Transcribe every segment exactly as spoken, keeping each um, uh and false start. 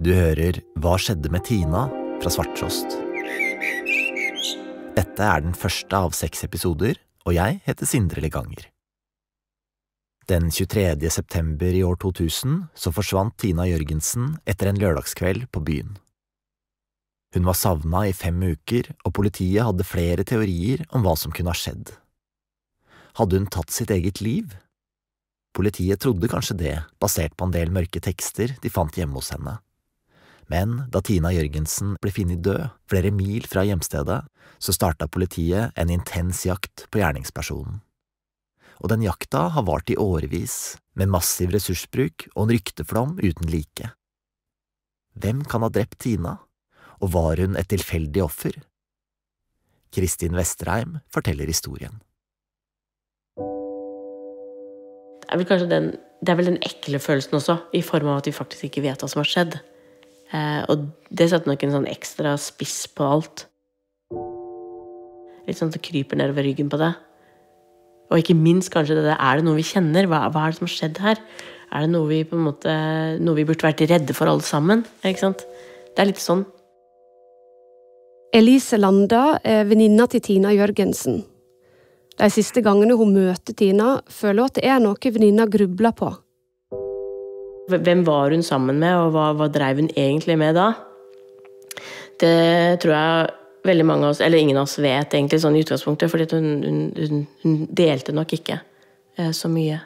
Du hører Hva skjedde med Tina fra Svarttrost. Dette er den første av seks episoder, og jeg heter Sindre Leganger. Den tjuetredje september i år to tusen så forsvant Tina Jørgensen etter en lørdagskveld på byen. Hun var savnet i fem uker, og politiet hadde flere teorier om hva som kunne ha skjedd. Hadde hun tatt sitt eget liv? Politiet trodde kanskje det, basert på en del mørke tekster de fant hjemme hos henne. Men da Tina Jørgensen ble funnet død flere mil fra hjemstedet, så startet politiet en intens jakt på gjerningspersonen. Og den jakta har vart i årevis, med massiv ressursbruk og en rykteflom uten like. Hvem kan ha drept Tina? Og var hun et tilfeldig offer? Kristin Vesterheim forteller historien. Det er vel kanskje den, det er vel den ekle følelsen også, i form av at vi faktisk ikke vet hva som har skjedd. Eh, og det setter nok en sånn ekstra spiss på alt. Litt sånn at det kryper nedover ryggen på det. Og ikke minst kanskje det der, er det noe vi kjenner? Hva, hva er det som har skjedd her? Er det noe vi på en måte, noe vi burde vært redde for alle sammen? Ikke sant? Det er litt sånn. Elise Landa er venninna til Tina Jørgensen. De siste gangene hun møter Tina, føler hun at det er noe venninna grubler på. Hvem var hun sammen med, og hva, hva drev hun egentlig med da? Det tror jeg veldig mange av oss, eller ingen av oss vet egentlig sånn i utgangspunktet, fordi hun, hun, hun, hun delte nok ikke eh, så mye.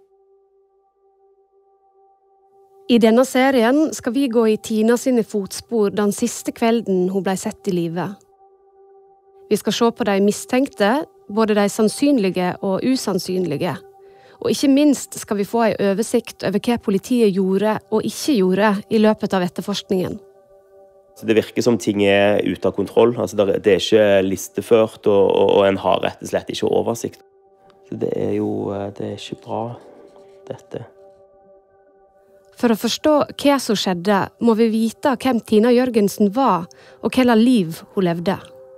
I denne serien skal vi gå i Tina sine fotspor den siste kvelden hun ble sett i live. Vi skal se på de mistenkte, både de sannsynlige og usannsynlige. Og ikke minst skal vi få en oversikt over hva politiet gjorde og ikke gjorde i løpet av etterforskningen. Så det virker som ting er ute av kontroll. Altså det er ikke listeført, og, og en har rett og slett ikke oversikt. Så det er jo det er ikke bra, dette. For å forstå hva som skjedde, må vi vite hvem Tina Jørgensen var, og hva liv hun levde.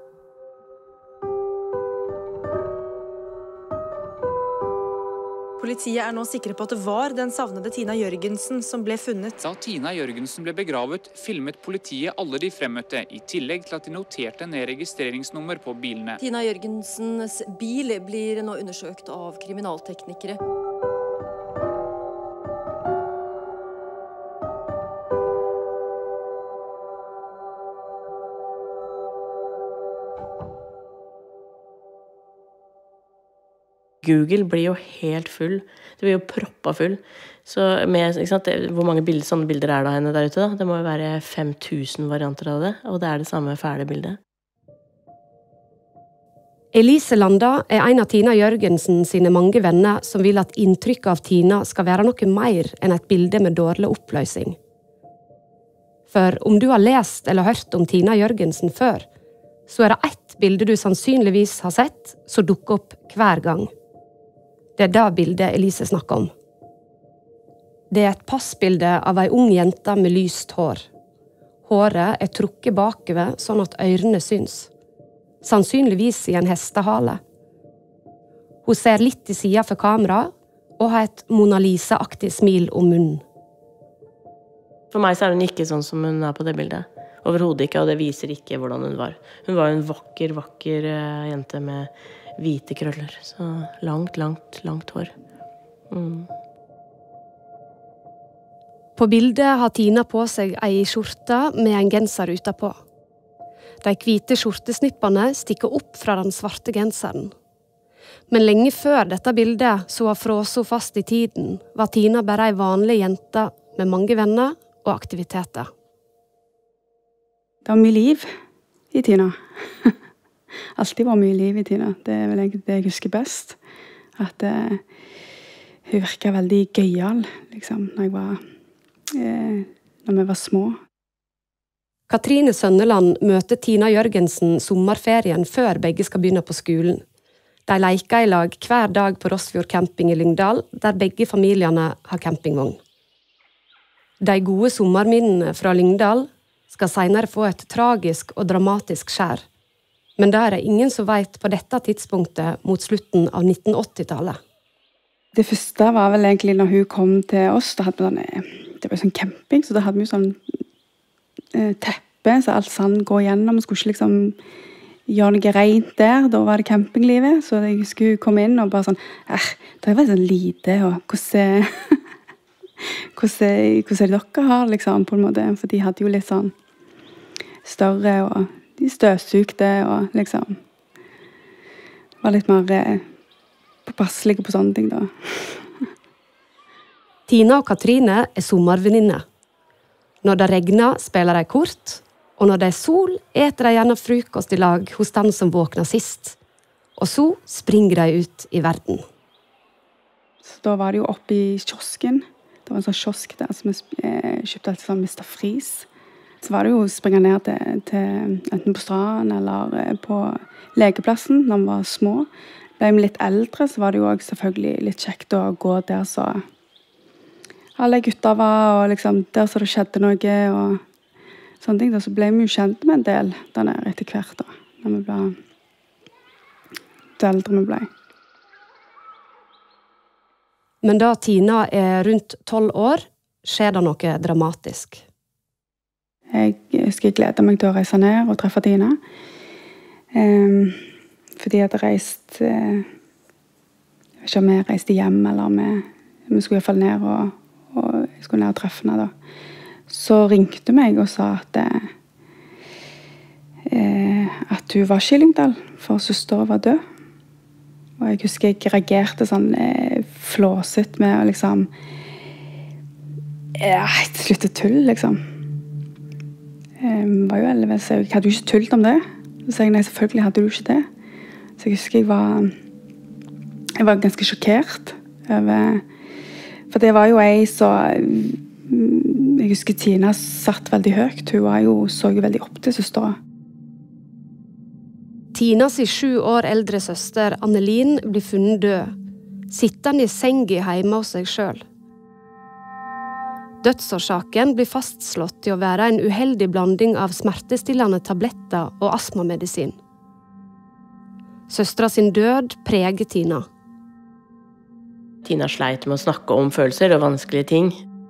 Politiet er nå sikre på at det var den savnede Tina Jørgensen som ble funnet. Da Tina Jørgensen ble begravet, filmet politiet alle de fremmøtte, i tillegg til at de noterte ned registreringsnummer på bilene. Tina Jørgensens bil blir nå undersøkt av kriminalteknikere. Google blir jo helt full. Det blir jo proppa full. Så med, ikke sant, hvor mange bilder, sånne bilder er det av henne der ute da? Det må jo være fem tusen varianter av det, og det er det samme fæle bildet. Elise Landa er en av Tina Jørgensen sine mange venner som vil at inntrykket av Tina skal være noe mer enn et bilde med dårlig oppløsning. For om du har lest eller hørt om Tina Jørgensen før, så er det ett bilde du sannsynligvis har sett som dukker opp hver gang. Det er det bildet Elise snakker om. Det er et passbilde av ei ung jente med lyst hår. Håret er trukket bakover sånn at ørene syns. Sannsynligvis i en hestehale. Hun ser litt til siden for kamera, og har et Mona Lisa-aktig smil om munnen. For meg så er hun ikke sånn som hun er på det bildet. Overhodet ikke, og det viser ikke hvordan hun var. Hun var jo en vakker, vakker uh, jente med hvite krøller. Så langt, langt, langt hår. Mm. På bildet har Tina på seg ei skjorte med en genser utapå. De hvite skjortesnippene stikker opp fra den svarte genseren. Men lenge før dette bildet, så var fråset fast i tiden, var Tina bare ei vanlig jente med mange venner og aktiviteter. Det var mye liv i Tina. Alltid var mye liv i Tina. Det er vel egentlig det jeg husker best. At eh, hun virket veldig gøyal, liksom, når, jeg var, eh, når vi var små. Katrine Sønneland møter Tina Jørgensen sommerferien før begge skal begynne på skolen. De leker i lag hver dag på Rossfjord camping i Lyngdal, der begge familiene har campingvogn. De gode sommerminnene fra Lyngdal skal senere få et tragisk og dramatisk skjær. Men det er det ingen som vet på dette tidspunktet mot slutten av nitten åtti-tallet. Det første var vel egentlig når hun kom til oss, da hadde vi sånn, det var sånn camping, så da hadde vi sånn eh, teppe, så alt sand går gjennom. Skulle ikke liksom gjøre noe rent der. Da var det campinglivet. Så jeg husker hun kom inn og bare sånn, eh, det er veldig sånn lite, og hvordan, hvordan, hvordan er det dere har, liksom, på en måte. For de hadde jo litt sånn større, og de støvsugde, og liksom var litt mer eh, påpasselige på sånne ting da. Tina og Katrine er sommervenninner. Når det regner, spiller de kort, og når det er sol, eter de gjerne frokost i lag hos den som våkner sist. Og så springer de ut i verden. Så da var det jo oppe i kiosken. Det var en sånn kiosk der som jeg kjøpte alltid sånn mister Freeze. Så var det jo å springe ned til, til enten på stranden eller på lekeplassen når vi var små. Ble vi litt eldre, så var det jo også selvfølgelig litt kjekt å gå der så alle gutter var, og liksom der så det skjedde noe, og sånne ting. Da så ble vi jo kjent med en del der nede etter hvert da, når vi ble det eldre vi ble. Men da Tina er rundt tolv år, skjer det noe dramatisk. Jeg husker jeg gleder meg til å reise ned og treffe Tina. Um, fordi jeg hadde reist uh, jeg vet ikke om jeg reiste hjem eller om jeg, vi skulle i hvert fall ned og, og jeg skulle ned og treffe henne da. Så ringte hun meg og sa at uh, at hun var ikke i Lyngdal, for søster var død. Og jeg husker jeg reagerte sånn uh, flåset med å liksom ja, slutte tull liksom. Jeg var jo elleve, så jeg hadde jo ikke tullt om det. Så sa jeg, nei, selvfølgelig hadde du ikke det. Så jeg husker jeg var, jeg var ganske sjokkert over, for det var jo ei så, jeg husker Tina satt veldig høyt, hun var jo, så jo veldig opp til søsteren. Tinas sju år eldre søster Annelin blir funnet død, sittende i sengen hjemme hos seg selv. Dødsårsaken blir fastslått til å være en uheldig blanding av smertestillende tabletter og astmamedisin. Søstra sin død preger Tina. Tina sleit med å snakke om følelser og vanskelige ting.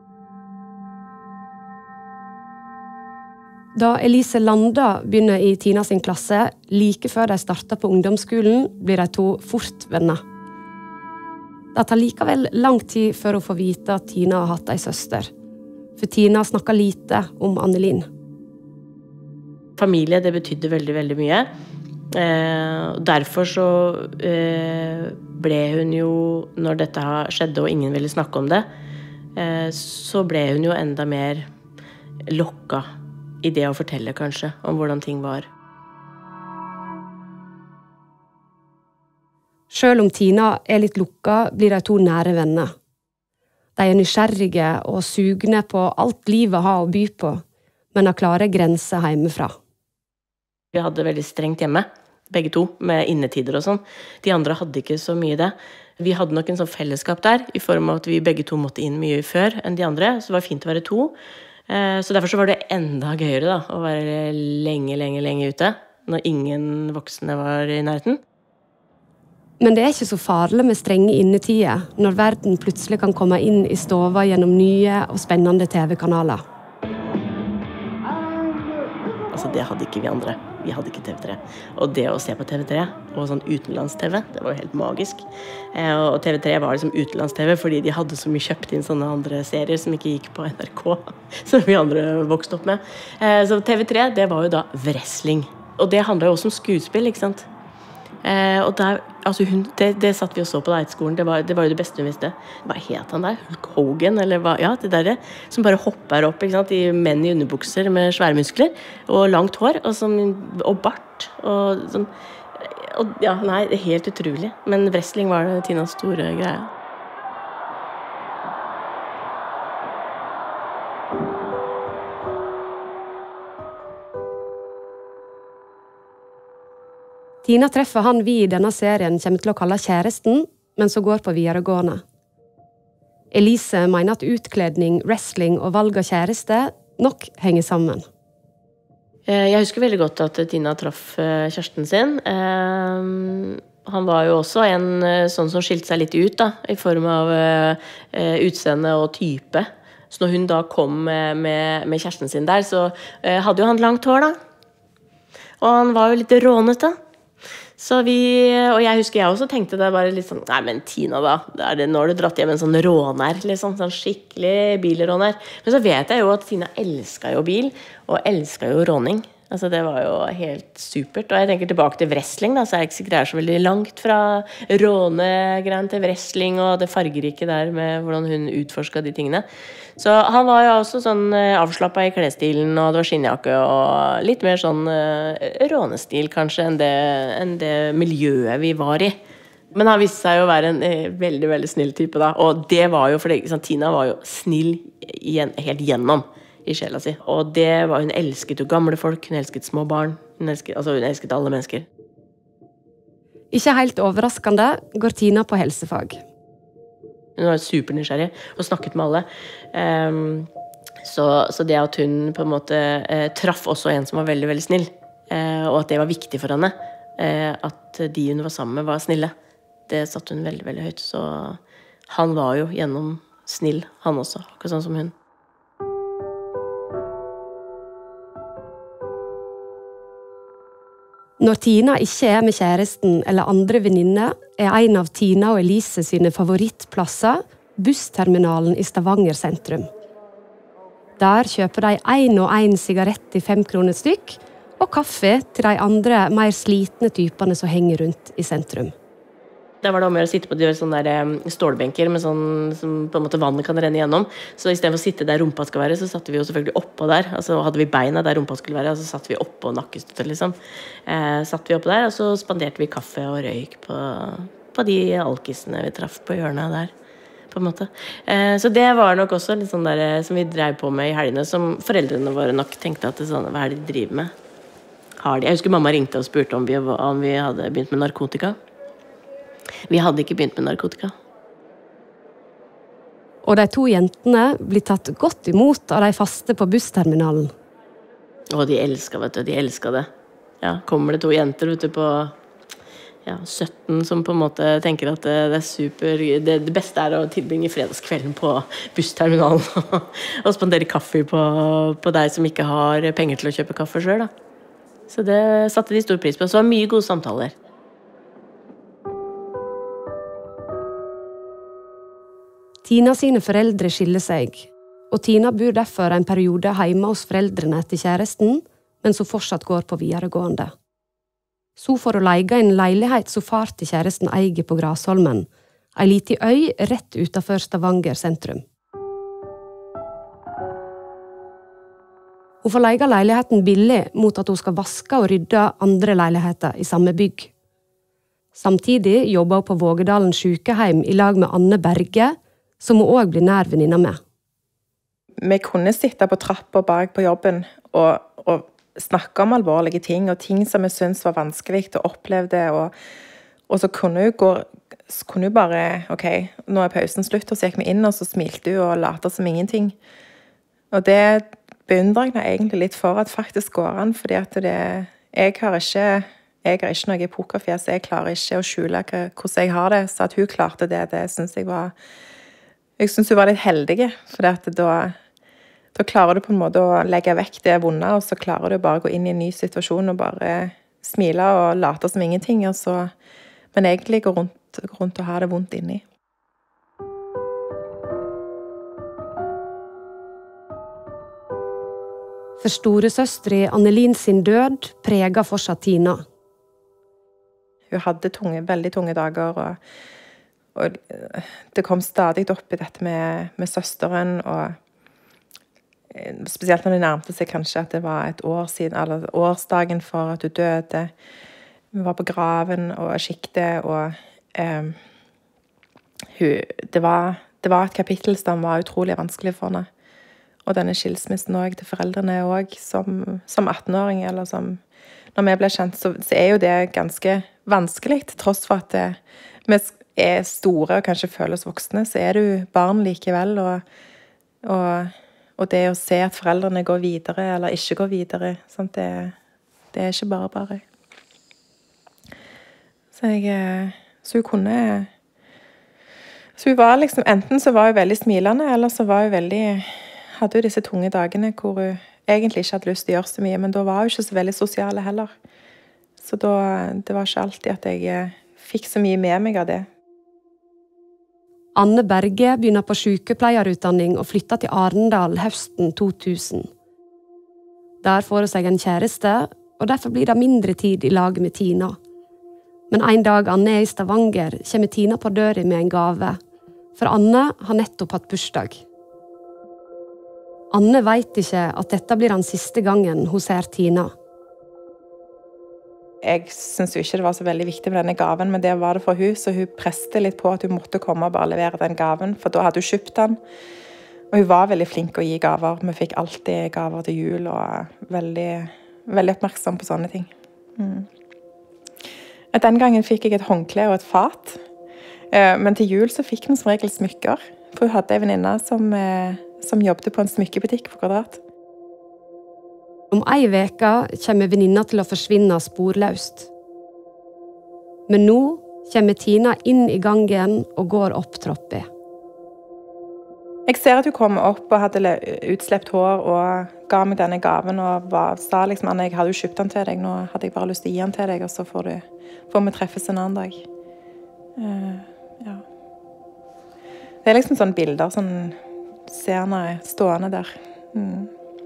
Da Elise Landa begynner i Tina sin klasse, like før de starter på ungdomsskolen, blir de to fort venner. Det tar likevel lang tid før hun får vite at Tina har hatt ei søster. For Tina snakker lite om Annelin. Familie, det betydde veldig, veldig mye. Eh, derfor så eh, ble hun jo, når dette skjedde og ingen ville snakke om det, eh, så ble hun jo enda mer lokket i det å fortelle kanskje om hvordan ting var. Selv om Tina er litt lukket, blir de to nære venner. De er nysgjerrige og sugne på alt livet har å by på, men har klare grenser hjemmefra. Vi hadde veldig strengt hjemme, begge to, med innetider og sånn. De andre hadde ikke så mye det. Vi hadde nok en sånn fellesskap der, i form av at vi begge to måtte inn mye før enn de andre, så det var fint å være to. Så derfor så var det enda gøyere da, å være lenge, lenge, lenge ute, når ingen voksne var i nærheten. Men det er ikke så farlig med strenge innetider, når verden plutselig kan komme inn i stova gjennom nye og spennende T V-kanaler. Altså, det hadde ikke vi andre. Vi hadde ikke T V tre. Og det å se på T V tre, og sånn utenlands-T V, det var jo helt magisk. Og T V tre var liksom utenlands-T V, fordi de hadde så mye kjøpt inn sånne andre serier som ikke gikk på N R K, som vi andre vokste opp med. Så T V tre, det var jo da wrestling. Og det handlet jo også om skuespill, ikke sant? Eh, og der, altså hun, det, det satt vi og så på Leitskolen, det var, det var jo det beste hun visste. Hva het han der? Hulk Hogan, eller hva? Ja, det der som bare hopper opp, ikke sant? I menn i underbukser med svære muskler, og langt hår, og, som, og bart, og sånn. Og, ja, nei, det er helt utrolig. Men wrestling var det Tinas store greie. Tina treffer han vi i denne serien kommer til å kalle kjæresten, men så går på videregående. Elise mener at utkledning, wrestling og valg av kjæreste nok henger sammen. Jeg husker veldig godt at Tina traff kjæresten sin. Han var jo også en sånn som skilte seg litt ut da, i form av utseende og type. Så når hun da kom med, med, med kjæresten sin der, så uh, hadde jo han langt hår da. Og han var jo litt rånete. Så vi, og jeg husker jeg også tenkte det bare litt sånn, nei, men Tina da, er det, nå har du dratt hjem en sånn råner, liksom, sånn skikkelig bilråner. Men så vet jeg jo at Tina elsket jo bil, og elsket jo råning. Altså det var jo helt supert. Og jeg tenker tilbake til wrestling da, så er det ikke sikkert det er så veldig langt fra rånegreien til wrestling, og det fargerike der med hvordan hun utforsket de tingene. Så han var jo også sånn avslappet i klesstilen, og det var skinnjakke, og litt mer sånn uh, rånestil kanskje enn det, enn det miljøet vi var i. Men han viste seg jo å være en eh, veldig, veldig snill type da, og det var jo, fordi sånn, Tina var jo snill igjen, helt gjennom i sjela si, og det var, hun elsket jo gamle folk, hun elsket små barn, hun elsket, altså hun elsket alle mennesker. Ikke helt overraskende går Tina på helsefag. Hun var supernysgjerrig og snakket med alle. Um, så, så det at hun på en måte uh, traff også en som var veldig, veldig snill, uh, og at det var viktig for henne, uh, at de hun var sammen med var snille, det satte hun veldig, veldig høyt. Så han var jo gjennom snill, han også, akkurat sånn som hun. Når Tina ikke er med kjæresten eller andre venninner, er en av Tina og Elise sine favorittplasser bussterminalen i Stavanger sentrum. Der kjøper de en og en sigarett i fem kroner stykk, og kaffe til de andre, mer slitne typene som henger rundt i sentrum. Der var det om å sitte på de sånne der stålbenker med sånn, som på en måte vannet kan renne gjennom. Så i stedet for å sitte der rumpa skal være, så satte vi jo selvfølgelig oppå der. Altså hadde vi beina der rumpa skulle være, så satte vi oppå nakkestøttet, liksom. Eh, satt vi oppå der, og så spanderte vi kaffe og røyk på, på de alkisene vi traff på hjørnet der, på en måte. Eh, så det var nok også litt sånn der som vi drev på med i helgene, som foreldrene våre nok tenkte at det sånn, hva er det de driver med? Har de? Jeg husker mamma ringte og spurte om vi, om vi hadde begynt med narkotika. Vi hadde ikke begynt med narkotika. Og de to jentene blir tatt godt imot av de faste på bussterminalen. Og de elsker, vet du, de elsker det. Ja, kommer det to jenter ute på ja, sytten som på en måte tenker at det, det er super, det, det beste er å tilbringe fredagskvelden på bussterminalen og spandere kaffe på, på deg som ikke har penger til å kjøpe kaffe selv, da. Så det satte de stor pris på. Så det var mye gode samtaler. Tina sine foreldre skiller seg, og Tina bor derfor en periode hjemme hos foreldrene til kjæresten, mens hun fortsatt går på videregående. Så får hun leie en leilighet som far til kjæresten eier på Grasholmen, en liten øy rett utenfor Stavanger sentrum. Hun får leie leiligheten billig mot at hun skal vaske og rydde andre leiligheter i samme bygg. Samtidig jobber hun på Vågedalen sykehjem i lag med Anne Berge, som hun også blir nær venninna med. Vi kunne sitte på trappa bak på jobben og, og snakke om alvorlige ting, og ting som vi syntes var vanskelig å oppleve det, og, og så kunne hun gå, kunne hun bare, ok, nå er pausen slutt, og så gikk vi inn, og så smilte hun og lata som ingenting. Og det beundrer jeg egentlig litt for at faktisk går an, fordi at det, jeg har ikke, jeg har ikke noe pokerfjes, jeg klarer ikke å skjule hvordan jeg har det, så at hun klarte det, det synes jeg var Jeg synes hun var litt heldig, for da, da klarer du på en måte å legge vekk det vonde, og så klarer du bare å gå inn i en ny situasjon og bare smile og late som ingenting, og så, men egentlig gå rundt, gå rundt og ha det vondt inni. For storesøstre Annelin sin død preger fortsatt Tina. Hun hadde tunge, veldig tunge dager, og Og det kom stadig opp i dette med, med søsteren, og spesielt når det nærmte seg kanskje at det var et år siden, eller årsdagen for at hun døde. Vi var på graven og skikte, og um, hun, det, var, det var et kapittel som var utrolig vanskelig for henne. Og denne skilsmissen også, til foreldrene også, som, som attenåring, eller som, når vi ble kjent, så, så er jo det ganske vanskelig, til tross for at det, vi er store og kanskje føles voksne, så er du barn likevel, og, og, og det å se at foreldrene går videre, eller ikke går videre, sant? Det, det er ikke bare bare. Så jeg, så hun kunne, Så hun var liksom, enten så var hun veldig smilende, eller så var hun veldig, hadde hun disse tunge dagene hvor hun egentlig ikke hadde lyst til å gjøre så mye, men da var hun ikke så veldig sosiale heller. Så da, det var ikke alltid at jeg fikk så mye med meg av det. Anne Berge begynner på sykepleierutdanning og flytter til Arendal høsten to tusen. Der får hun seg en kjæreste, og derfor blir det mindre tid i lag med Tina. Men en dag Anne er i Stavanger, kommer Tina på døra med en gave. For Anne har nettopp hatt bursdag. Anne vet ikke at dette blir den siste gangen hun ser Tina. Jeg synes jo ikke det var så veldig viktig med denne gaven, men det var det for hun, så hun presste litt på at hun måtte komme og bare levere den gaven, for da hadde hun kjøpt den. Og hun var veldig flink å gi gaver. Vi fikk alltid gaver til jul, og veldig, veldig oppmerksom på sånne ting. Mm. Den gangen fikk jeg et håndkle og et fat, men til jul så fikk vi som regel smykker, for hun hadde en venninne som, som jobbet på en smykkebutikk på Kvadrat. Om ei veke kommer venninna til å forsvinne sporløst. Men nå kommer Tina inn i gangen og går opp trappa. Jeg ser at hun kom opp og hadde utslept hår og ga meg denne gaven og var, sa liksom, Anne, jeg hadde jo kjøpt den til deg, nå hadde jeg bare lyst til å gi den til deg, og så får, du, får vi treffes en annen dag. Uh, ja. Det er liksom sånne bilder, sånn ser henne stående der. Mm.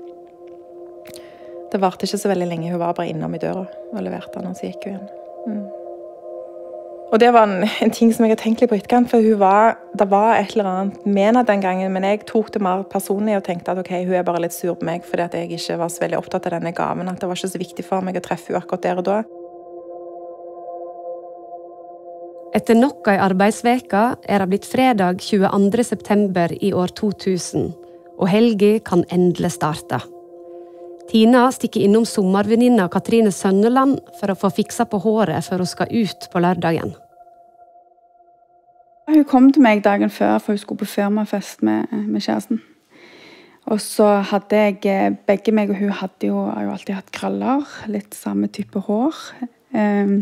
Det varte ikke så veldig lenge, hun var bare innom i døra og leverte den, og så gikk hun igjen. Mm. Og det var en, en ting som jeg har tenkt litt på etterkant, for hun var, det var et eller annet med henne den gangen, men jeg tok det mer personlig og tenkte at ok, hun er bare litt sur på meg, fordi at jeg ikke var så veldig opptatt av denne gaven, at det var ikke så viktig for meg å treffe henne akkurat der og da. Etter nok ei arbeidsveka er det blitt fredag tjueandre september i år to tusen, og helga kan endelig starte. Tina stikker innom sommervenninna Katrine Sønneland for å få fiksa på håret før hun skal ut på lørdagen. Hun kom til meg dagen før, for hun skulle på firmafest med, med kjæresten. Og så hadde jeg, begge meg og hun hadde jo, har jo alltid hatt krøller, litt samme type hår. Um,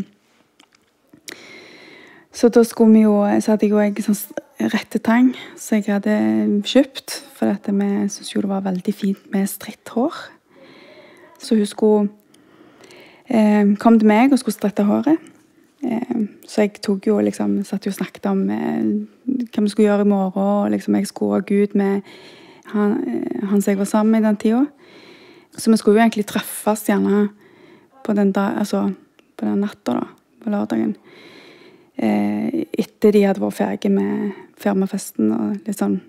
så da skulle vi jo, så hadde jeg jo en sånn rettetang, så jeg hadde kjøpt, for dette vi synes jo det var veldig fint med stritt hår. Så hun skulle, eh, kom til meg og skulle strette håret. Eh, så jeg tok jo liksom, satt jo og snakket om eh, hva vi skulle gjøre i morgen, og liksom jeg skulle gå ut med han, eh, han som jeg var sammen med i den tiden. Så vi skulle jo egentlig treffes gjerne på den, da, altså, på den natta da, på lørdagen. Eh, etter de hadde vært ferdige med firmafesten og litt sånn,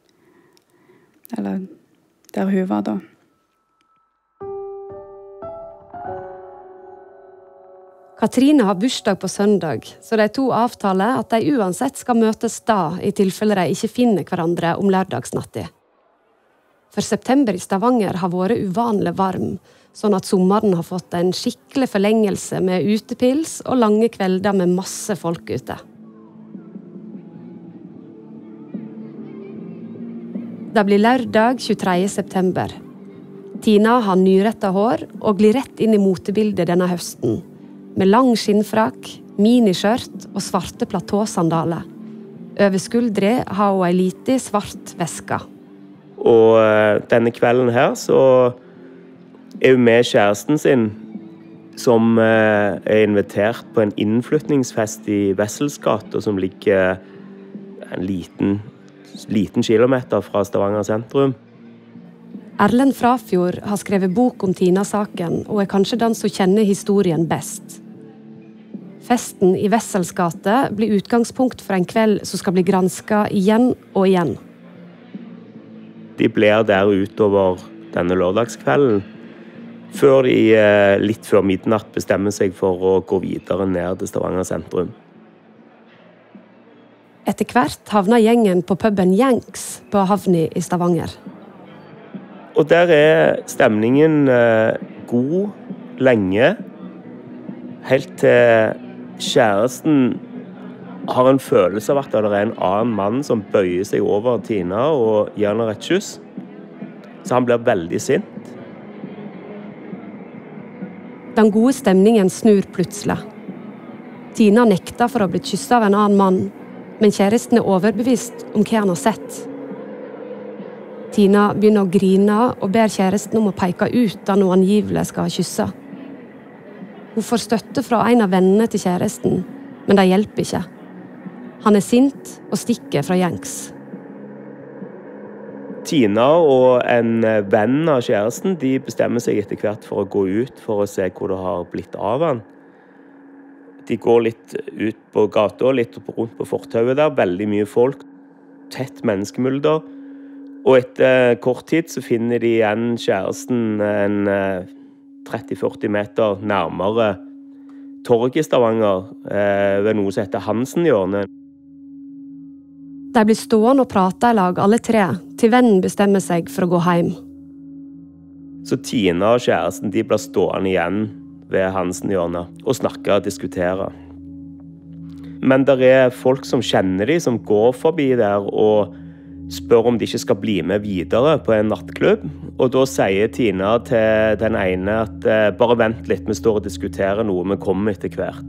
eller der hun var da. Katrine har bursdag på søndag, så de to avtaler at de uansett skal møtes da, i tilfelle de ikke finner hverandre om lørdagsnatta. For september i Stavanger har vært uvanlig varm, sånn at sommeren har fått en skikkelig forlengelse med utepils og lange kvelder med masse folk ute. Det blir lørdag tjuetredje september. Tina har nyretta hår og glir rett inn i motebildet denne høsten, med lang skinnfrakk, miniskjørt og svarte platåsandaler. Over skuldre har hun en liten svart veske. Og uh, denne kvelden her så er hun med kjæresten sin, som uh, er invitert på en innflytningsfest i Wesselsgata, som ligger en liten, liten kilometer fra Stavanger sentrum. Erlend Frafjord har skrevet bok om Tina-saken, og er kanskje den som kjenner historien best. Festen i Wesselsgata blir utgangspunkt for en kveld som skal bli gransket igjen og igjen. De blir der utover denne lørdagskvelden, før de litt før midnatt bestemmer seg for å gå videre ned til Stavanger sentrum. Etter hvert havner gjengen på puben Yanks på havna i Stavanger. Og der er stemningen eh, god lenge, helt til kjæresten har en følelse av at det er en annen mann som bøyer seg over Tina og gir henne et kyss. Så han blir veldig sint. Den gode stemningen snur plutselig. Tina nekter for å bli kysset av en annen mann, men kjæresten er overbevist om hva han har sett. Tina begynner å grine og ber kjæresten om å peke ut da hun angivelig skal ha kyssa. Hun får støtte fra en av vennene til kjæresten, men det hjelper ikke. Han er sint og stikker fra gjengs. Tina og en venn av kjæresten de bestemmer seg etter hvert for å gå ut for å se hvor det har blitt av han. De går litt ut på gata, litt rundt på fortauet der, veldig mye folk, tett menneskemulder. Og etter kort tid så finner de igjen kjæresten en tretti til førti meter nærmere torget i Stavanger, ved noe som heter Hansen-hjørnet. De blir stående og prate i lag alle tre, til vennen bestemmer seg for å gå hjem. Så Tina og kjæresten de blir stående igjen ved Hansen-hjørnet og snakke og diskutere. Men det er folk som kjenner de, som går forbi der og spør om de ikke skal bli med videre på en nattklubb. Og da sier Tina til den ene at bare vent litt, vi står og diskuterer noe, vi kommer etter hvert.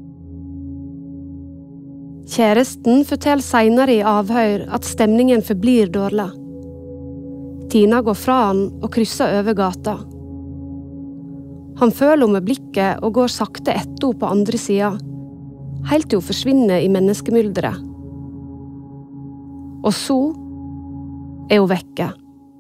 Kjæresten forteller senere i avhør at stemningen forblir dårlig. Tina går fra han og krysser over gata. Han føler om med blikket og går sakte etter henne på andre siden, helt til hun forsvinner i menneskemyldret. Og så er hun vekke.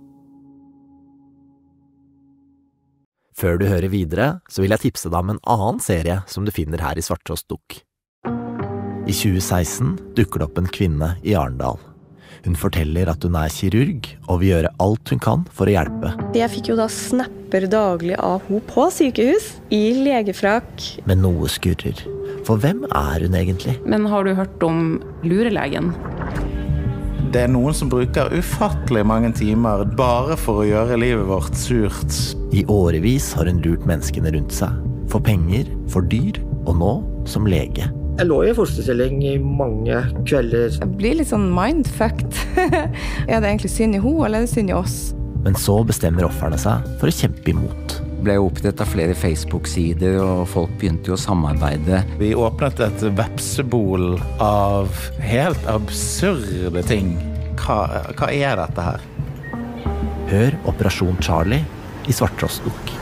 Før du hører videre, så vil jeg tipse deg om en annen serie som du finner her i Svarttrost Dukk. I tjue seksten dukker det opp en kvinne i Arendal. Hun forteller at hun er kirurg og vil gjøre alt hun kan for å hjelpe. Jeg fikk jo da snapper daglig av henne på sykehus, i legefrakk. Men noe skurrer. For hvem er hun egentlig? Men har du hørt om lurelegen? Det er noen som bruker ufattelig mange timer bare for å gjøre livet vårt surt. I årevis har hun lurt menneskene rundt seg. For penger, for dyr, og nå som lege. Jeg lå i fosterstilling i mange kvelder. Jeg blir litt sånn mindfucked. Er det egentlig synd i henne, eller er det synd i oss? Men så bestemmer offerne seg for å kjempe imot. Det ble opprettet av flere Facebook-sider, og folk begynte jo å samarbeide. Vi åpnet et vepsebol av helt absurde ting. Hva, hva er dette her? Hør Operasjon Charlie i Svarttrost Dukk.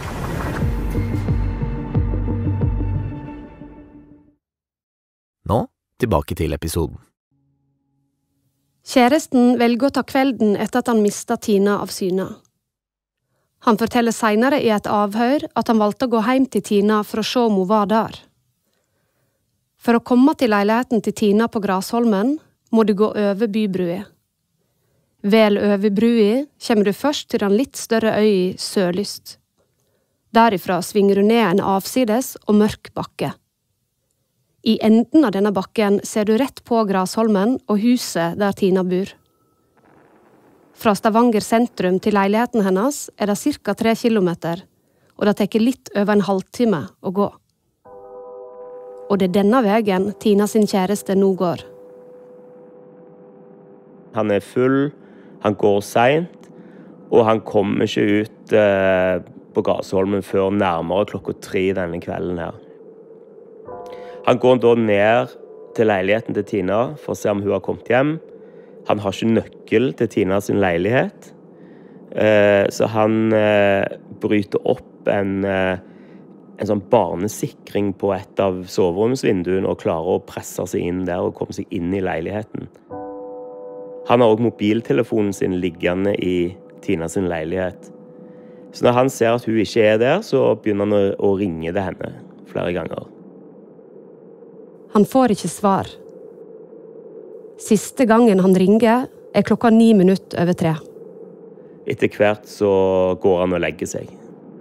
Nå, tilbake til episoden. Kjæresten velger å ta kvelden etter at han mistet Tina av syne. Han forteller senere i et avhør at han valgte å gå hjem til Tina for å se om hun var der. For å komme til leiligheten til Tina på Grasholmen må du gå over bybrua. Vel over brua kommer du først til den litt større øya Sørlyst. Derifra svinger du ned en avsides og mørk bakke. I enden av denne bakken ser du rett på Grasholmen og huset der Tina bor. Fra Stavanger sentrum til leiligheten hennes er det cirka tre kilometer, og det tar litt over en halvtime å gå. Og det er denne veien Tina sin kjæreste nå går. Han er full, han går sent, og han kommer ikke ut eh, på Grasholmen før nærmere klokka tre denne kvelden her. Han går da ned til leiligheten til Tina for å se om hun har kommet hjem. Han har ikke nøkkel til Tina sin leilighet, så han bryter opp en, en sånn barnesikring på et av soveromsvinduene og klarer å presse seg inn der og komme seg inn i leiligheten. Han har også mobiltelefonen sin liggende i Tina sin leilighet. Så når han ser at hun ikke er der, så begynner han å ringe til henne flere ganger. Han får ikke svar. Siste gangen han ringer er klokka ni minutter over tre. Etter hvert så går han og legger seg.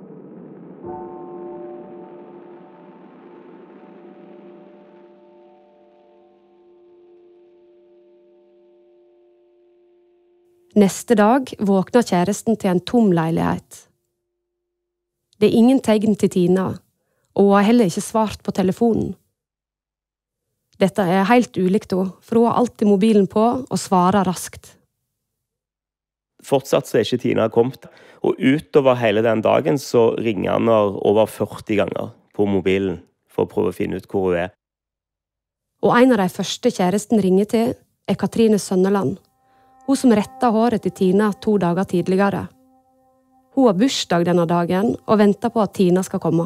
Neste dag våkner kjæresten til en tom leilighet. Det er ingen tegn til Tina, og hun har heller ikke svart på telefonen. Dette er helt ulikt henne, for hun har alltid mobilen på og svarer raskt. Fortsatt så er ikke Tina kommet, og utover hele den dagen så ringer han over førti ganger på mobilen for å prøve å finne ut hvor hun er. Og en av de første kjæresten ringer til er Katrine Sønneland, hun som rettet håret til Tina to dager tidligere. Hun har bursdag denne dagen og venter på at Tina skal komme.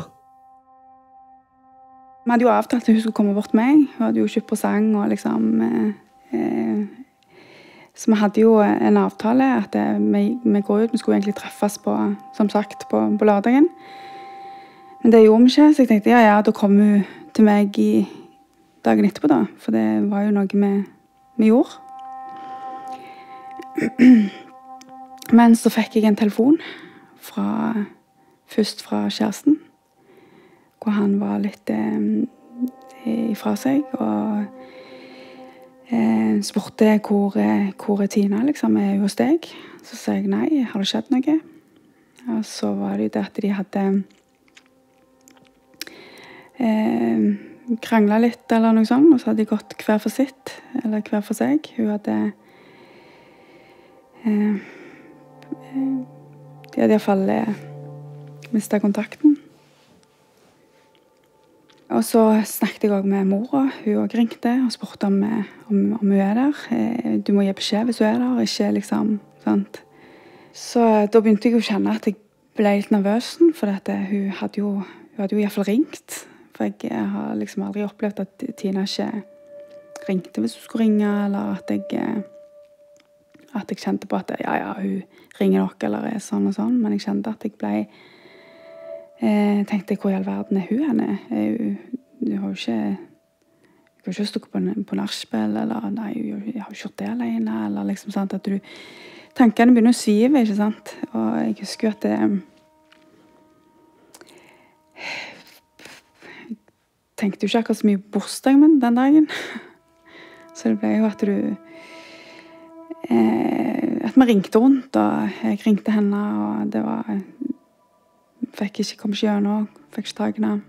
Vi hadde jo avtalt at hun skulle komme bort meg. Hun hadde jo kjøpt presang og liksom... Eh, eh, så vi hadde jo en avtale at eh, vi, vi går ut, vi skulle egentlig treffes på, som sagt, på, på lørdagen. Men det gjorde vi ikke, så jeg tenkte, ja, ja, da kom hun til meg i dagen etterpå da, for det var jo noe vi, vi gjorde. Men så fikk jeg en telefon fra, først fra kjæresten, hvor han var litt eh, ifra seg, og eh, spurte hvor, hvor er Tina, liksom, er hun hos deg? Så sa jeg nei, har det skjedd noe? Og så var det jo det at de hadde eh, kranglet litt, eller noe sånt, og så hadde de gått hver for sitt, eller hver for seg. Hun hadde eh, de hadde i hvert fall eh, mistet kontakten. Og så snakket jeg også med mora. Hun også ringte og spurte om, om, om hun er der. Eh, du må gi beskjed hvis hun er der, ikke liksom, sant. Så da begynte jeg å kjenne at jeg ble litt nervøs, for at hun hadde jo, hun hadde jo i hvert fall ringt. For jeg har liksom aldri opplevd at Tina ikke ringte hvis hun skulle ringe, eller at jeg, at jeg kjente på at ja, ja, hun ringer nok, eller er sånn og sånn. Men jeg kjente at jeg ble, eh, tenkte hvor i all verden er hun henne? Hun, hun har jo ikke, hun har ikke stått på, på nachspiel, eller nei, hun har jo kjørt det alene, eller liksom sant, at du, tankene begynner å svive, ikke sant? Og jeg husker jo at det, tenkte jo ikke akkurat så mye bursdag min den dagen. Så det ble jo at du... Eh, at vi ringte rundt, og jeg ringte henne, og det var... Fikk ikke komme gjennom, fikk ikke tak i henne.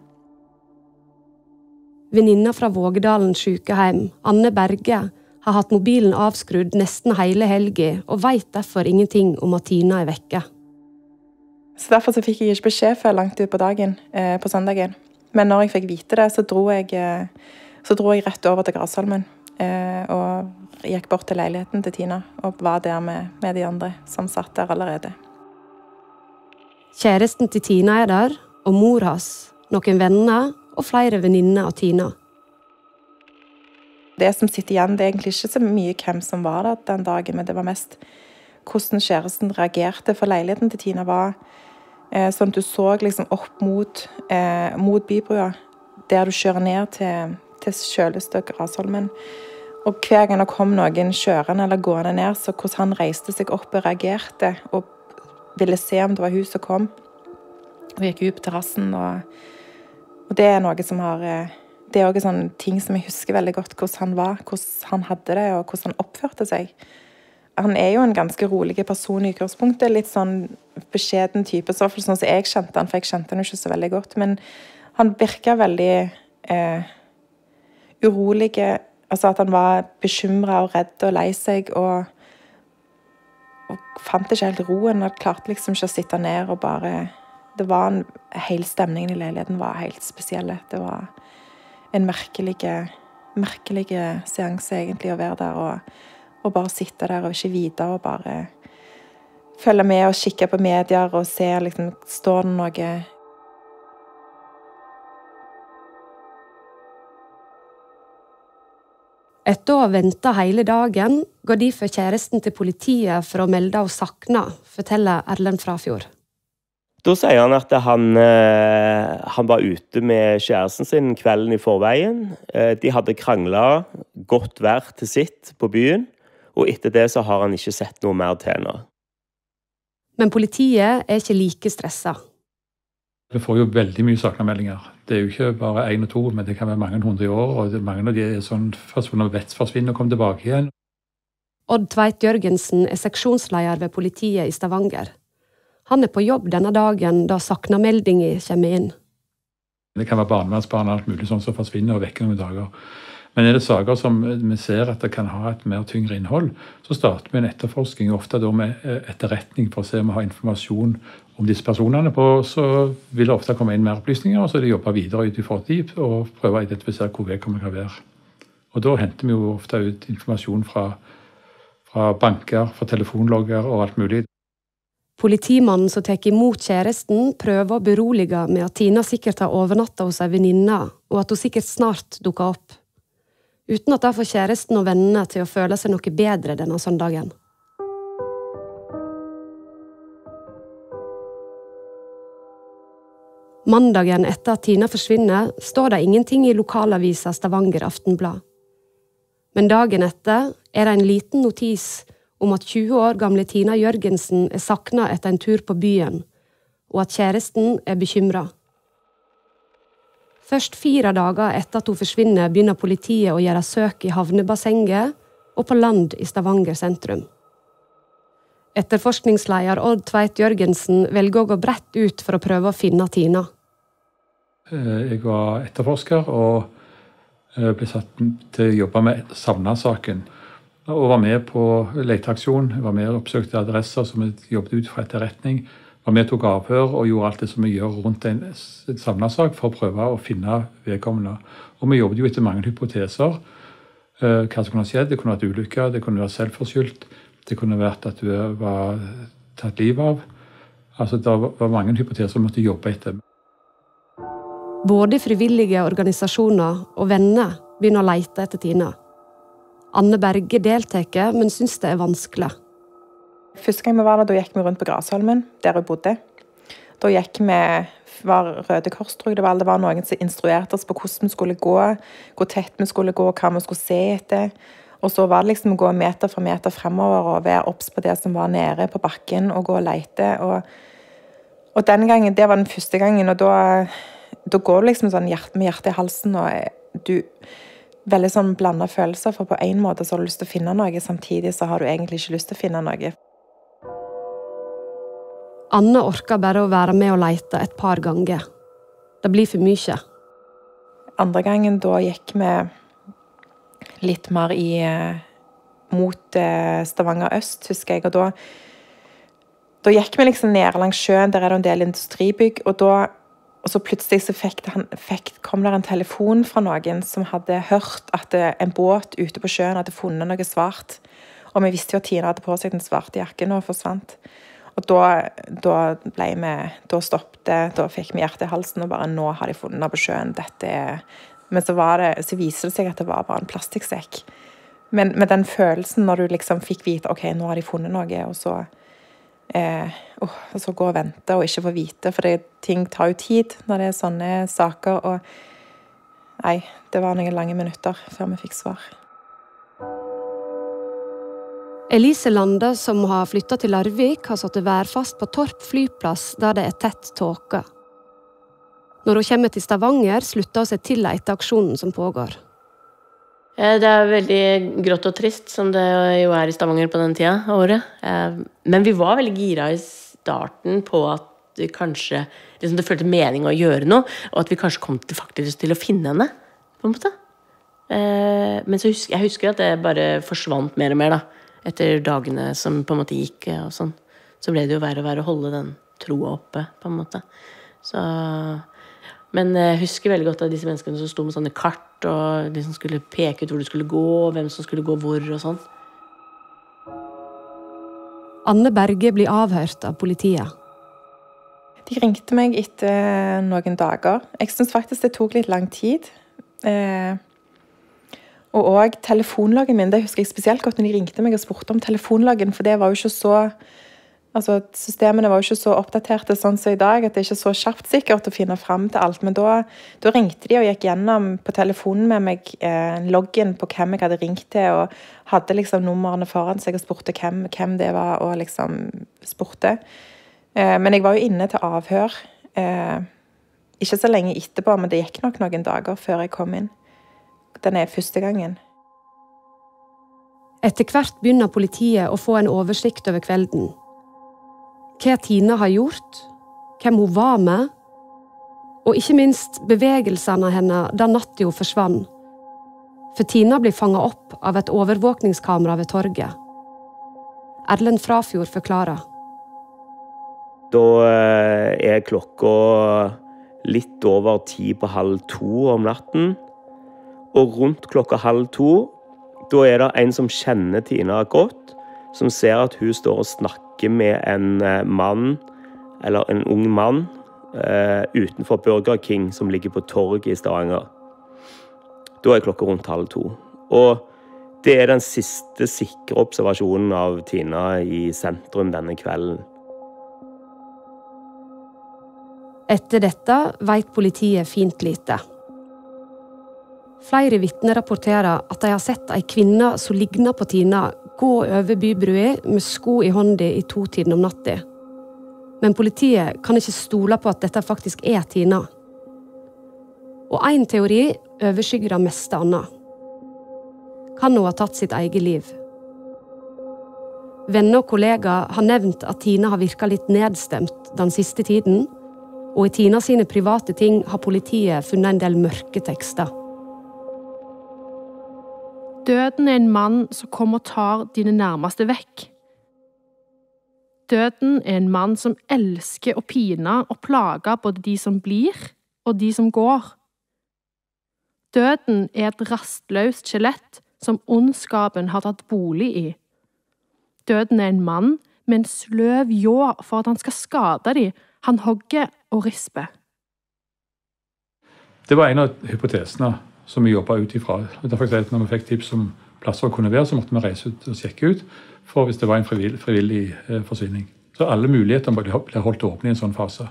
Venninna fra Vågedalen sykehjem, Anne Berge, har hatt mobilen avskrudd nesten hele helgen, og vet derfor ingenting om at Tina er vekke. Så derfor så fikk jeg ikke beskjed før langt ut på dagen, eh, på søndagen. Men når jeg fikk vite det, så dro jeg, så dro jeg rett over til Grasholmen. Eh, og gikk bort til leiligheten til Tina, og var der med, med de andre som satt der allerede. Kjæresten til Tina er der, og mor hans, noen venner og flere venninner av Tina. Det som sitter igjen, det er egentlig ikke så mye hvem som var der den dagen, men det var mest hvordan kjæresten reagerte, for leiligheten til Tina var eh, sånn at du så liksom opp mot, eh, mot bybrua, der du kjører ned til, til selveste Grasholmen. Og hver gang det kom noen kjørende eller gående ned, så hvordan han reiste seg opp og reagerte, og ville se om det var hun som kom, og gikk ut på terrassen. Og, og det er noe som har... Det er også sånne ting som jeg husker veldig godt, hvordan han var, hvordan han hadde det, og hvordan han oppførte seg. Han er jo en ganske rolig person i utgangspunktet, litt sånn beskjeden type, så sånn som jeg kjente han, for jeg kjente han jo ikke så veldig godt, men han virket veldig eh, urolig, altså at han var bekymret og redd og lei seg, og, og fant ikke helt roen, og klarte liksom ikke å sitte ned og bare... Det var en... Hele stemningen i leiligheten var helt spesielle. Det var en merkelig, merkelig seanse egentlig å være der, og, og bare sitte der og ikke vite, og bare følge med og kikke på medier og se, liksom, står det noe... Etter å ha ventet hele dagen, går de for kjæresten til politiet for å melde og sakna, forteller Erlend Frafjord. Da sier han at han, han var ute med kjæresten sin kvelden i forveien. De hadde kranglet godt vær til sitt på byen, og etter det så har han ikke sett noe mer til henne. Men politiet er ikke like stresset. Vi får jo veldig mye saknameldinger. Det er jo ikke bare en og to, men det kan være mange hundre i år, og mange av de er sånn personer vet forsvinner og kommer tilbake igjen. Odd Tveit Jørgensen er seksjonsleder ved politiet i Stavanger. Han er på jobb denne dagen da saknameldingen kommer inn. Det kan være barnevernsbarn og alt mulig sånn som forsvinner og vekker noen dager. Men er det saker som vi ser at det kan ha et mer tyngre innhold, så starter vi en etterforskning, ofte da med etterretning for å se om vi har informasjon om disse personene på, så vil det ofte komme inn mer opplysninger, og så er det jobbe videre ut i fortid og prøve å identifisere hvor vedkommende kan være. Og da henter vi jo ofte ut informasjon fra, fra banker, fra telefonlogger og alt mulig. Politimannen som tar imot kjæresten, prøver å berolige med at Tina sikkert har overnattet hos en venninne, og at hun sikkert snart dukker opp. Uten at det får kjæresten og vennene til å føle seg noe bedre denne søndagen. Mandagen etter at Tina forsvinner, står det ingenting i lokalavisa Stavanger Aftenblad. Men dagen etter er det en liten notis om at tjue år gamle Tina Jørgensen er saknet etter en tur på byen, og at kjæresten er bekymret. Først fire dager etter at hun forsvinner, begynner politiet å gjøre søk i havnebassenget og på land i Stavanger sentrum. Etterforskningsleder Odd Tveit Jørgensen velger å gå bredt ut for å prøve å finne Tina. Jeg var etterforsker og ble satt til å jobbe med savnet-saken. Og var med på leteaksjon, jeg var med og oppsøkte adresser som jeg jobbet ut fra etterretning. Var med og tok avhør og gjorde alt det som vi gjør rundt en savnet-sak for å prøve å finne vedkommende. Og vi jobbet jo etter mange hypoteser. Hva som kunne ha skjedd, det kunne vært ulykker, det kunne vært selvforskyldt. Det kunne vært at du var tatt liv av. Altså, det var mange hypoteser vi måtte jobbe etter. Både frivillige organisasjoner og venner begynner å lete etter Tina. Anne Berge deltaker, men synes det er vanskelig. Første gang vi var der, da gikk vi rundt på Grasholmen, der jeg bodde. Da gikk vi, var Røde Kors, tror jeg det var, det var noen som instruerte oss på hvordan vi skulle gå, hvor tett vi skulle gå, hva vi skulle se etter. Og så var det liksom å gå meter for meter fremover og være obs på det som var nede på bakken og gå og lete. Og, og den gangen, det var den første gangen, og da, da går du liksom sånn hjert, med hjertet i halsen, og du veldig sånn blandet følelser, for på en måte så har du lyst til å finne noe, samtidig så har du egentlig ikke lyst til å finne noe. Anne orker bare å være med og lete et par ganger. Det blir for mye. Andre gangen da gikk vi litt mer i, mot Stavanger Øst, husker jeg, og da, da gikk vi liksom ned langs sjøen, der er det en del industribygg, og da, og så plutselig så fikk det, fikk, kom der en telefon fra noen som hadde hørt at en båt ute på sjøen hadde funnet noe svart, og vi visste jo at Tina hadde på seg den svarte jakken og forsvant. Og da, da ble vi, da stoppet, da fikk vi hjertet i halsen, og bare, nå har de funnet på sjøen, dette er... Men så, var det, så viser det seg at det var bare en plastikksekk. Men med den følelsen når du liksom fikk vite, ok, nå har de funnet noe, og så, eh, oh, og så gå og vente og ikke få vite, for det, ting tar jo tid når det er sånne saker, og nei, det var noen lange minutter før vi fikk svar. Elise Lande, som har flyttet til Larvik, har satt værfast på Torp flyplass, der det er tett tåke. Når hun kommer til Stavanger, slutter hun seg til leteaksjonen som pågår. Det er veldig grått og trist, som det jo er i Stavanger på den tida av året. Men vi var veldig gira i starten på at vi kanskje, liksom det følte mening å gjøre noe, og at vi kanskje kom til, faktisk til å finne henne, på en måte. Men så husker, jeg husker at det bare forsvant mer og mer, da. Etter dagene som på en måte gikk og sånn. Så ble det jo verre og verre å holde den troa oppe, på en måte. Så... Men jeg husker veldig godt av disse menneskene som stod med sånne kart, og de som skulle peke ut hvor du skulle gå, hvem som skulle gå hvor og sånn. Anne Berge blir avhørt av politiet. De ringte meg etter noen dager. Jeg synes faktisk det tok litt lang tid. Eh, og også telefonloggen min, det husker jeg spesielt godt når de ringte meg og spurte om telefonloggen, for det var jo ikke så... Altså, systemene var jo ikke så oppdaterte sånn som i dag, at det er ikke så kjapt sikkert å finne frem til alt. Men da, da ringte de og gikk gjennom på telefonen med meg eh, loggen på hvem jeg hadde ringt til, og hadde liksom numrene foran seg og spurte hvem, hvem det var, og liksom spurte. Eh, men jeg var jo inne til avhør. Eh, ikke så lenge etterpå, men det gikk nok noen dager før jeg kom inn. Den er første gangen. Etter hvert begynner politiet å få en oversikt over kvelden. Hva Tina har gjort, hvem hun var med, og ikke minst bevegelsene av henne da natten hun forsvann. For Tina blir fanget opp av et overvåkningskamera ved torget. Erlend Frafjord forklarer. Da er klokka litt over ti på halv to om natten, Og rundt klokka halv to, da er det en som kjenner Tina godt, som ser at hun står og snakker med en mann, eller en ung mann, uh, utenfor Burger King, som ligger på torget i Stavanger. Da er klokka rundt halv to. Og det er den siste sikre observasjonen av Tina i sentrum denne kvelden. Etter dette vet politiet fint lite. Flere vitner rapporterer at de har sett en kvinne som ligner på Tina gå over bybrua med sko i hånda i to tiden om natta. Men politiet kan ikke stole på at dette faktisk er Tina. Og en teori overskygger det meste annet. Kan hun ha tatt sitt eget liv? Venner og kollegaer har nevnt at Tina har virket litt nedstemt den siste tiden, og i Tina sine private ting har politiet funnet en del mørke tekster. Døden er en mann som kommer og tar dine nærmeste vekk. Døden er en mann som elsker å pine og plage både de som blir og de som går. Døden er et rastløst skjelett som ondskapen har tatt bolig i. Døden er en mann med en sløv ljå for at han skal skade de. Han hogger og risper. Det var en av hypotesene som vi jobbet ut ifra. Derfor jeg når vi fikk tips om plasser å kunne være, så måtte vi reise ut og sjekke ut, for hvis det var en frivillig, frivillig eh, forsvinning. Så alle muligheter ble holdt åpne i en sånn fase.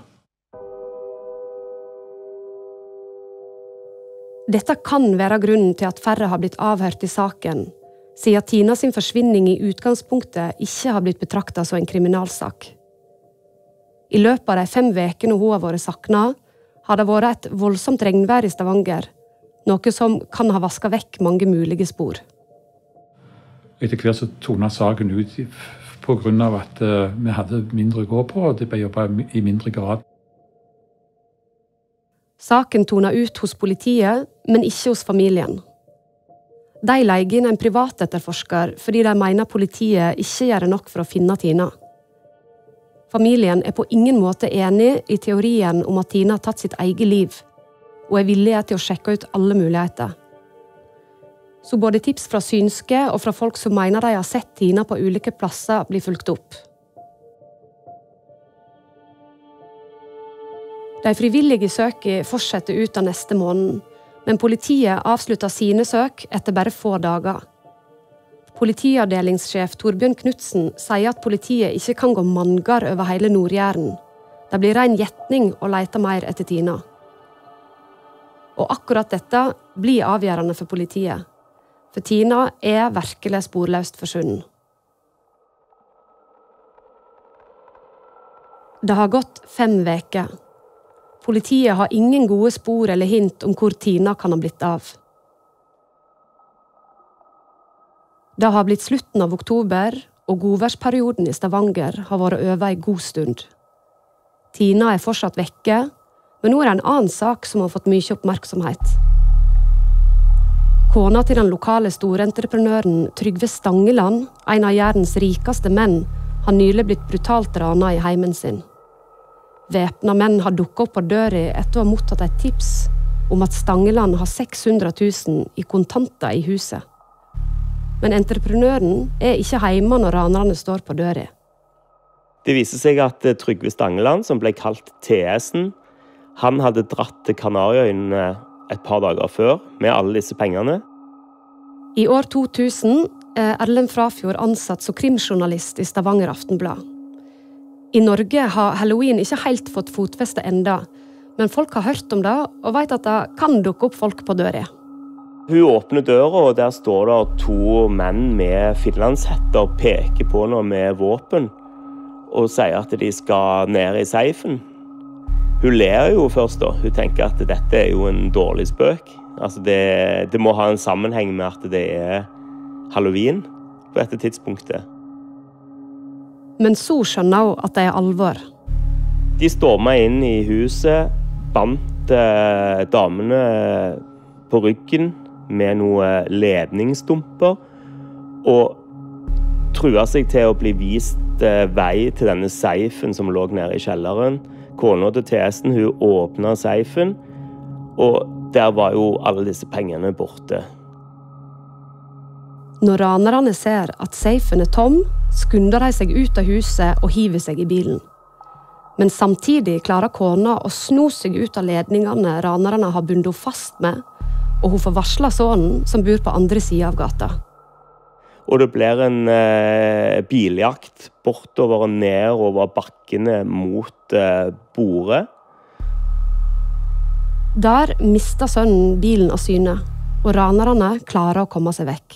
Dette kan være grunnen til at færre har blitt avhørt i saken, siden Tina sin forsvinning i utgangspunktet ikke har blitt betraktet som en kriminalsak. I løpet av de fem vekene hun har vært saknet, har det vært et voldsomt regnvær i Stavanger, noe som kan ha vasket vekk mange mulige spor. Etter hvert så tonet saken ut på grunn av at uh, vi hadde mindre å gå på, og det ble jobbet i mindre grad. Saken tonet ut hos politiet, men ikke hos familien. De leier inn en privatetterforsker fordi de mener politiet ikke gjør nok for å finne Tina. Familien er på ingen måte enig i teorien om at Tina har tatt sitt eget liv, og er villige til å sjekke ut alle muligheter. Så både tips fra synske og fra folk som mener de har sett Tina på ulike plasser, blir fulgt opp. De frivillige søkene fortsetter ut av neste måned, men politiet avslutter sine søk etter bare få dager. Politiavdelingssjef Torbjørn Knudsen sier at politiet ikke kan gå manngard over hele Nord-Jæren. Det blir ren gjetning å lete mer etter Tina. Og akkurat dette blir avgjørende for politiet, for Tina er virkelig sporløst forsvunnet. Det har gått fem veker. Politiet har ingen gode spor eller hint om hvor Tina kan ha blitt av. Det har blitt slutten av oktober, og godværsperioden i Stavanger har vært over en god stund. Tina er fortsatt vekke, men nå er det en annen sak som har fått mye oppmerksomhet. Kona til den lokale storentreprenøren Trygve Stangeland, en av Jærens rikeste menn, har nylig blitt brutalt ranet i heimen sin. Væpnede menn har dukket opp på døra etter å ha mottatt et tips om at Stangeland har seks hundre tusen i kontanter i huset. Men entreprenøren er ikke hjemme når ranerne står på døra. Det viser seg at Trygve Stangeland, som ble kalt T S-en, han hadde dratt til Kanariøyene et par dager før med alle disse pengene. I år to tusen er Erlend Frafjord ansatt som krimjournalist i Stavanger Aftenblad. I Norge har Halloween ikke helt fått fotfeste enda, men folk har hørt om det og vet at det kan dukke opp folk på døra. Hun åpner døra, og der står det to menn med finlandshetter og peker på noe med våpen og sier at de skal ned i seifen. Hun ler jo først da. Hun tenker at dette er jo en dårlig spøk. Altså det, det må ha en sammenheng med at det er Halloween på dette tidspunktet. Men så skjønner hun at det er alvor. De stormet inn i huset, bandt eh, damene på ryggen med noen ledningsstumper, og trua seg til å bli vist eh, vei til denne seifen som lå nede i kjelleren. Kona til T S-en, hun åpnet seifen, og der var jo alle disse pengene borte. Når ranerne ser at safen er tom, skunder de seg ut av huset og hiver seg i bilen. Men samtidig klarer kona å sno seg ut av ledningene ranerne har bundet fast med, og hun får varslet sønnen som bor på andre siden av gata. Og det blir en eh, biljakt bortover og ned over bakkene mot eh, bordet. Der mister sønnen bilen av syne, og ranerne klarer å komme seg vekk.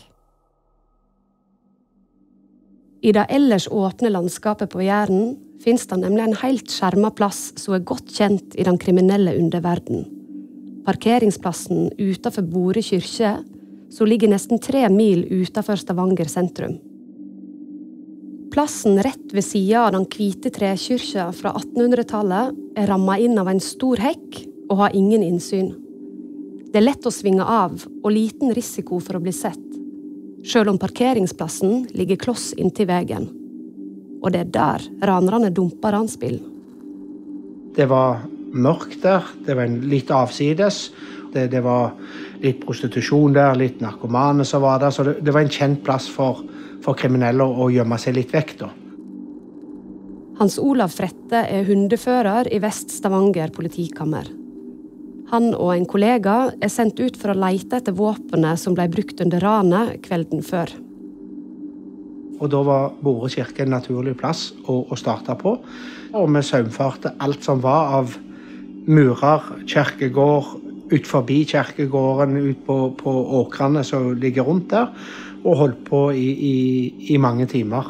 I det ellers åpne landskapet på Jæren finnes det nemlig en helt skjermet plass som er godt kjent i den kriminelle underverden. Parkeringsplassen utenfor Bore kyrkje, som ligger nesten tre mil utenfor Stavanger sentrum. Plassen rett ved siden av den hvite trekyrkja fra attenhundretallet er rammet inn av en stor hekk og har ingen innsyn. Det er lett å svinge av og liten risiko for å bli sett, selv om parkeringsplassen ligger kloss inntil veien. Og det er der ranerne dumper ransbilen. Det var mørkt der, det var en litt avsides, det, det var litt prostitusjon der, litt narkomane som var der, så det, det var en kjent plass for, for kriminelle å gjemme seg litt vekk da. Hans Olav Frette er hundefører i Vest-Stavanger politikammer. Han og en kollega er sendt ut for å lete etter våpenet som ble brukt under ranet kvelden før. Og da var Bore kirke en naturlig plass å, å starte på. Og vi saumførte alt som var av murer, kirkegård, ut forbi kirkegården, ut på, på åkrene som ligger rundt der, og holdt på i, i, i mange timer.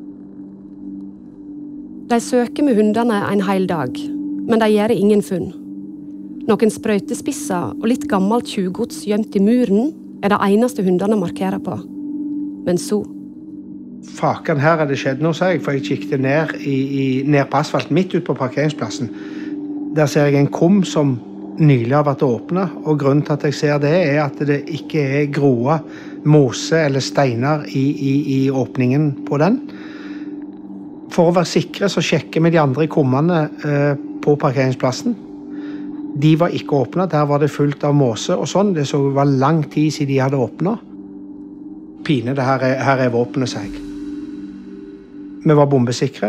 De søker med hundene en hel dag, men de gjør ingen funn. Noen sprøytespisser og litt gammelt tjuvgods gjemt i muren er det eneste hundene markerer på. Men så... Faken, her er det skjedd noe, sa jeg, for jeg kikket ned, i, i, ned på asfalt midt ut på parkeringsplassen. Der ser jeg en kum som nylig har vært åpnet, og grunnen til at jeg ser det er at det ikke er groa, mose eller steiner i, i, i åpningen på den. For å være sikre så sjekker vi de andre kummene eh, på parkeringsplassen. De var ikke åpnet, der var det fullt av måse og sånn. Det så var lang tid siden de hadde åpnet. Pine, det her er, her er våpenet, sa jeg. Vi var bombesikre.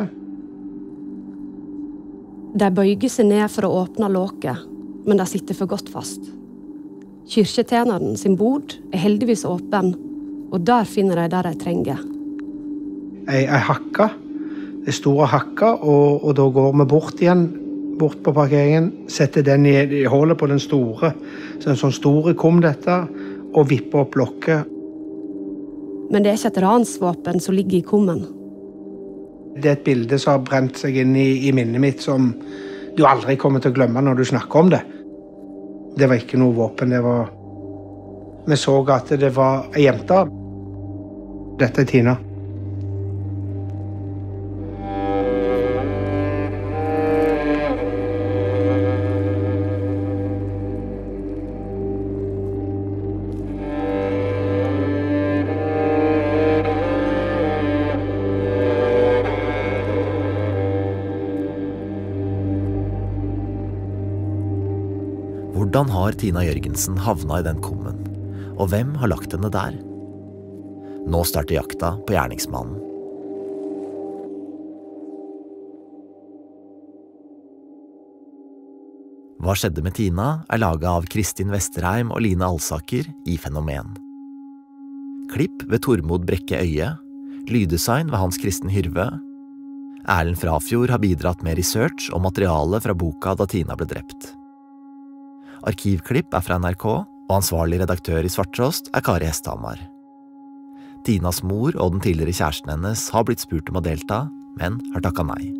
De bøyger seg ned for å åpne låket, men de sitter for godt fast. Kyrkjetjeneren sin bod er heldigvis åpen, og der finner de der de trenger. Jeg, jeg hakka. Det er store hakka, og, og da går vi bort igjen, bort på parkeringen, setter den i, i hålet på den store, så en sånn store kom dette, og vipper opp lokket. Men det er ikke et ransvåpen som ligger i kummen. Det er et bilde som har brent seg inn i, i minnet mitt, som du aldri kommer til å glemme når du snakker om det. Det var ikke noe våpen, det var... Vi så at det var en jente. Dette er Tina. Hvordan har Tina Jørgensen havnet i den kummen? Og hvem har lagt henne der? Nå starter jakta på gjerningsmannen. Hva skjedde med Tina er laget av Kristin Vesterheim og Line Alsaker i Fenomen. Klipp ved Tormod Brekke Øye, lyddesign ved Hans Kristen Hyrve. Erlend Frafjord har bidratt med research og materiale fra boka Da Tina ble drept. Arkivklipp er fra N R K, og ansvarlig redaktør i Svarttrost er Kari Hesthamar. Tinas mor og den tidligere kjæresten hennes har blitt spurt om å delta, men har takket nei.